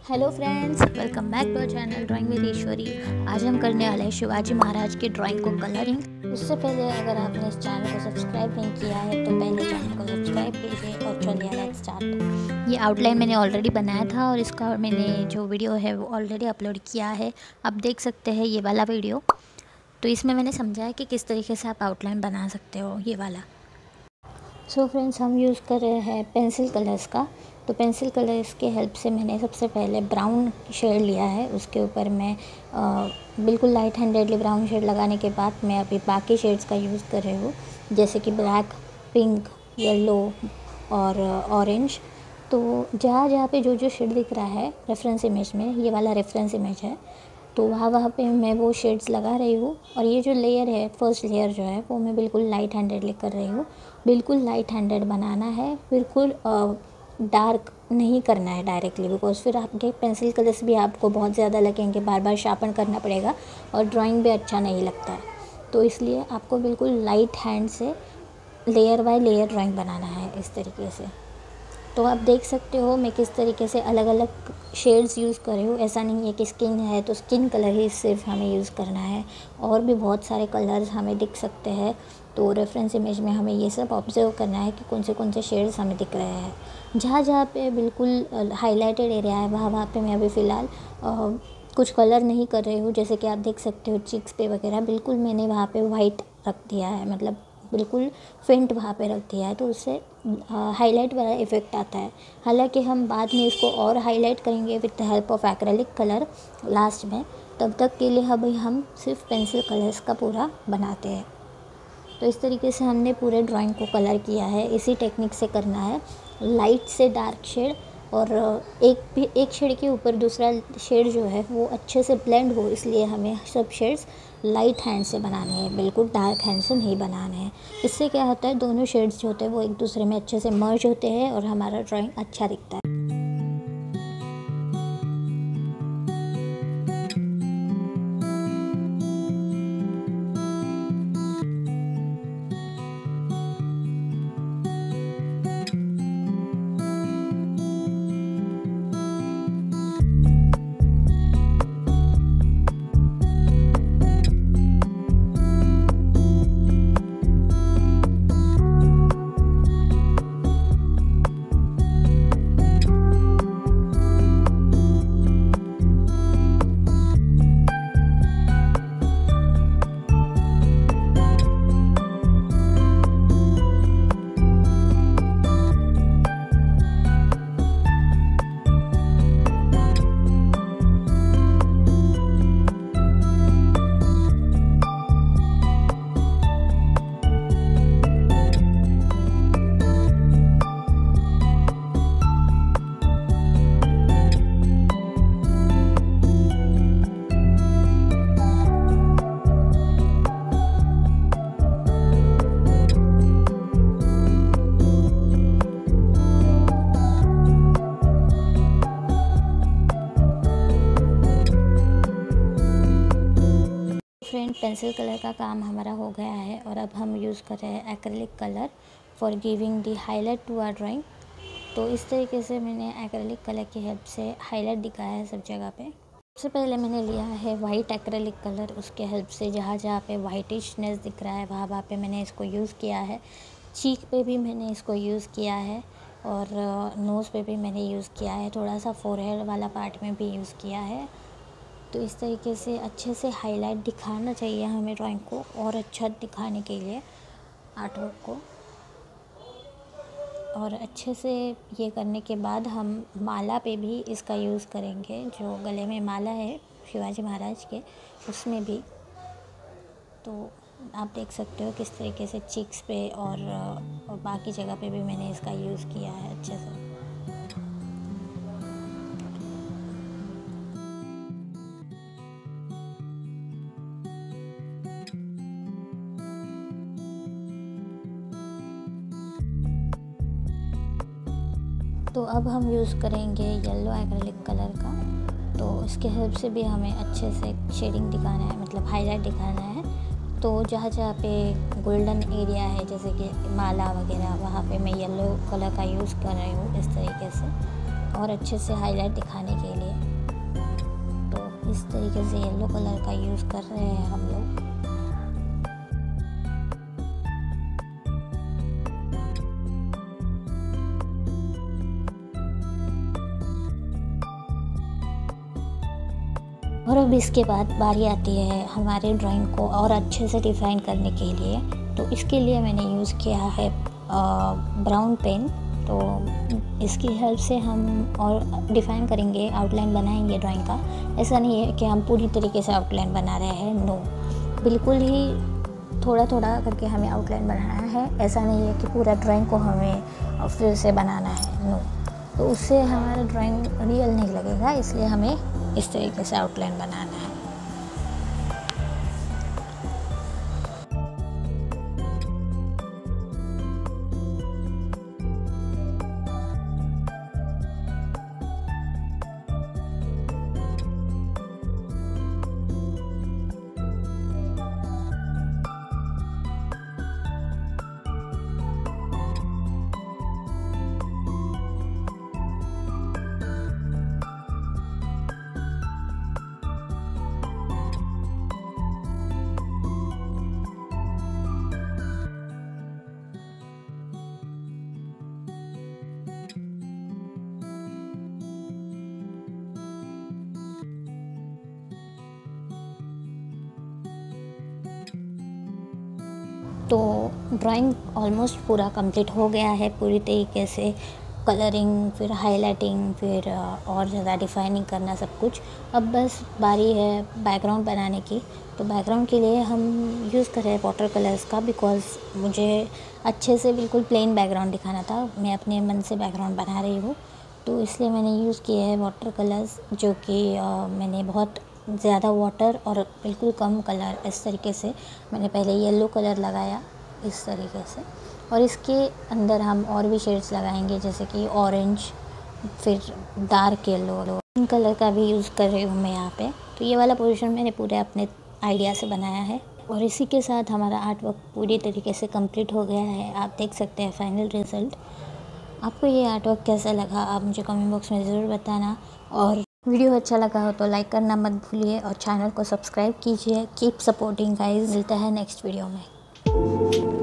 Hello friends, welcome back to our channel drawing with Ishwari. आज हम करने वाले हैं शिवाजी महाराज की ड्राइंग को कलरिंग। उससे पहले अगर आपने इस चैनल को सब्सक्राइब नहीं किया है तो पहले चैनल को सब्सक्राइब कीजिए और चलिए लेट्स स्टार्ट। ये आउटलाइन मैंने ऑलरेडी बनाया था और इसका मैंने जो वीडियो है वो ऑलरेडी अपलोड किया है, आप देख सकते हैं ये वाला वीडियो। तो इसमें मैंने समझाया कि किस तरीके से आप आउटलाइन बना सकते हो ये वाला। सो फ्रेंड्स, हम यूज़ कर रहे हैं पेंसिल कलर्स का। तो पेंसिल कलर्स के हेल्प से मैंने सबसे पहले ब्राउन शेड लिया है, उसके ऊपर मैं बिल्कुल लाइट हैंडेडली ब्राउन शेड लगाने के बाद मैं अभी बाकी शेड्स का यूज़ कर रही हूँ, जैसे कि ब्लैक, पिंक, येलो और ऑरेंज। तो जहाँ जहाँ पे जो जो शेड दिख रहा है रेफरेंस इमेज में, ये वाला रेफरेंस इमेज है, तो वहाँ पे मैं वो शेड्स लगा रही हूँ। और ये जो लेयर है, फर्स्ट लेयर जो है वो मैं बिल्कुल लाइट हैंडेडली कर रही हूँ। बिल्कुल लाइट हैंडेड बनाना है, बिल्कुल डार्क नहीं करना है डायरेक्टली, बिकॉज फिर आपके पेंसिल कलर्स भी आपको बहुत ज़्यादा लगेंगे, बार बार शार्पन करना पड़ेगा और ड्राइंग भी अच्छा नहीं लगता है। तो इसलिए आपको बिल्कुल लाइट हैंड से लेयर बाय लेयर ड्राइंग बनाना है इस तरीके से। तो आप देख सकते हो मैं किस तरीके से अलग अलग शेड्स यूज़ कर रही हूँ। ऐसा नहीं है कि स्किन है तो स्किन कलर ही सिर्फ हमें यूज़ करना है, और भी बहुत सारे कलर्स हमें दिख सकते हैं। तो रेफरेंस इमेज में हमें ये सब ऑब्जर्व करना है कि कौन से शेड्स हमें दिख रहे हैं। जहाँ जहाँ पे बिल्कुल हाईलाइटेड एरिया है वहाँ पे मैं अभी फ़िलहाल कुछ कलर नहीं कर रही हूँ। जैसे कि आप देख सकते हो चिक्स पे वगैरह बिल्कुल मैंने वहाँ पे वाइट रख दिया है, मतलब बिल्कुल फेंट वहाँ पे रख दिया है, तो उससे हाईलाइट वाला इफ़ेक्ट आता है। हालांकि हम बाद में इसको और हाईलाइट करेंगे with the help of acrylic colour last में। तब तक के लिए अभी हम सिर्फ पेंसिल कलर्स का पूरा बनाते हैं। तो इस तरीके से हमने पूरे ड्राइंग को कलर किया है। इसी टेक्निक से करना है, लाइट से डार्क शेड, और एक शेड के ऊपर दूसरा शेड जो है वो अच्छे से ब्लेंड हो, इसलिए हमें सब शेड्स लाइट हैंड से बनाने हैं, बिल्कुल डार्क हैंड से नहीं बनाने हैं। इससे क्या होता है, दोनों शेड्स जो होते हैं वो एक दूसरे में अच्छे से मर्ज होते हैं और हमारा ड्राइंग अच्छा दिखता है। फ्रेंड, पेंसिल कलर का काम हमारा हो गया है और अब हम यूज़ कर रहे हैं acrylic colour for giving the highlight to our drawing. तो इस तरीके से मैंने एक्रेलिक कलर की हेल्प से हाईलाइट दिखाया है सब जगह पे। सबसे पहले मैंने लिया है वाइट एक्रेलिक कलर, उसके हेल्प से जहाँ जहाँ पे वाइटिशनेस दिख रहा है वहाँ पे मैंने इसको यूज़ किया है। चीक पे भी मैंने इसको यूज़ किया है और नोज़ पे भी मैंने यूज़ किया है, थोड़ा सा फोरहेड वाला पार्ट में भी यूज़ किया है। तो इस तरीके से अच्छे से हाईलाइट दिखाना चाहिए हमें ड्राइंग को, और अच्छा दिखाने के लिए आर्टवर्क को। और अच्छे से ये करने के बाद हम माला पे भी इसका यूज़ करेंगे, जो गले में माला है शिवाजी महाराज के, उसमें भी। तो आप देख सकते हो किस तरीके से चिक्स पे और बाकी जगह पे भी मैंने इसका यूज़ किया है अच्छे से। तो अब हम यूज़ करेंगे येलो एक्रेलिक कलर का। तो इसके हेल्प से भी हमें अच्छे से शेडिंग दिखाना है, मतलब हाईलाइट दिखाना है। तो जहाँ जहाँ पे गोल्डन एरिया है, जैसे कि माला वगैरह, वहाँ पे मैं येलो कलर का यूज़ कर रही हूँ इस तरीके से, और अच्छे से हाईलाइट दिखाने के लिए। तरीके से येलो कलर का यूज़ कर रहे हैं हम लोग। और अब इसके बाद बारी आती है हमारे ड्राइंग को और अच्छे से डिफ़ाइन करने के लिए। तो इसके लिए मैंने यूज़ किया है ब्राउन पेन। तो इसकी हेल्प से हम और डिफ़ाइन करेंगे, आउटलाइन बनाएंगे ड्राइंग का। ऐसा नहीं है कि हम पूरी तरीके से आउटलाइन बना रहे हैं, नो, बिल्कुल ही थोड़ा थोड़ा करके हमें आउटलाइन बनाना है। ऐसा नहीं है कि पूरा ड्राइंग को हमें फिर से बनाना है, नो। तो उससे हमारा ड्राइंग रियल नहीं लगेगा, इसलिए हमें इस तरीके से आउटलाइन बनाना है। तो ड्राइंग ऑलमोस्ट पूरा कंप्लीट हो गया है पूरी तरीके से। कलरिंग, फिर हाइलाइटिंग, फिर और ज़्यादा डिफाइनिंग करना, सब कुछ। अब बस बारी है बैकग्राउंड बनाने की। तो बैकग्राउंड के लिए हम यूज़ कर रहे हैं वाटर कलर्स का, बिकॉज़ मुझे अच्छे से बिल्कुल प्लेन बैकग्राउंड दिखाना था। मैं अपने मन से बैकग्राउंड बना रही हूँ, तो इसलिए मैंने यूज़ किए हैं वाटर कलर्स, जो कि मैंने बहुत ज़्यादा वाटर और बिल्कुल कम कलर, इस तरीके से मैंने पहले येलो कलर लगाया इस तरीके से। और इसके अंदर हम और भी शेड्स लगाएंगे, जैसे कि ऑरेंज, फिर डार्क येलो, पिंक कलर का भी यूज़ कर रही हूँ मैं यहाँ पे। तो ये वाला पोर्शन मैंने पूरे अपने आइडिया से बनाया है। और इसी के साथ हमारा आर्ट वर्क पूरी तरीके से कंप्लीट हो गया है। आप देख सकते हैं फाइनल रिज़ल्ट। आपको ये आर्ट वर्क कैसा लगा, आप मुझे कमेंट बॉक्स में ज़रूर बताना। और वीडियो अच्छा लगा हो तो लाइक करना मत भूलिए और चैनल को सब्सक्राइब कीजिए। Keep supporting guys. मिलता है नेक्स्ट वीडियो में।